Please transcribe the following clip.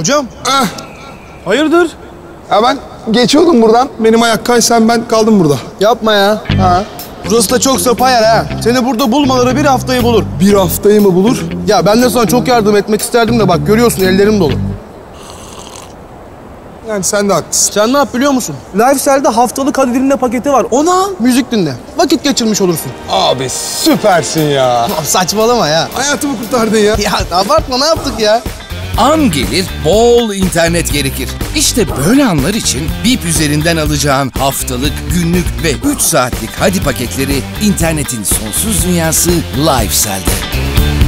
Hocam. Ah. Hayırdır? Ya ben geçiyordum buradan. Benim ayak kaysan ben kaldım burada. Yapma ya. Ha. Burası da çok sapa yer ha. Seni burada bulmaları bir haftayı bulur. Bir haftayı mı bulur? Ya ben de sana çok yardım etmek isterdim de bak görüyorsun ellerim dolu. Yani sen de haklısın. Sen ne yap biliyor musun? Lifestyle'da haftalık hadi dinle paketi var. Onu al, müzik dinle. Vakit geçirmiş olursun. Abi süpersin ya. Saçmalama ya. Hayatımı kurtardın ya. Ya abartma, ne yaptık ya? An gelir, bol internet gerekir. İşte böyle anlar için Bip üzerinden alacağın haftalık, günlük ve 3 saatlik hadi paketleri internetin sonsuz dünyası Lifestyle'de.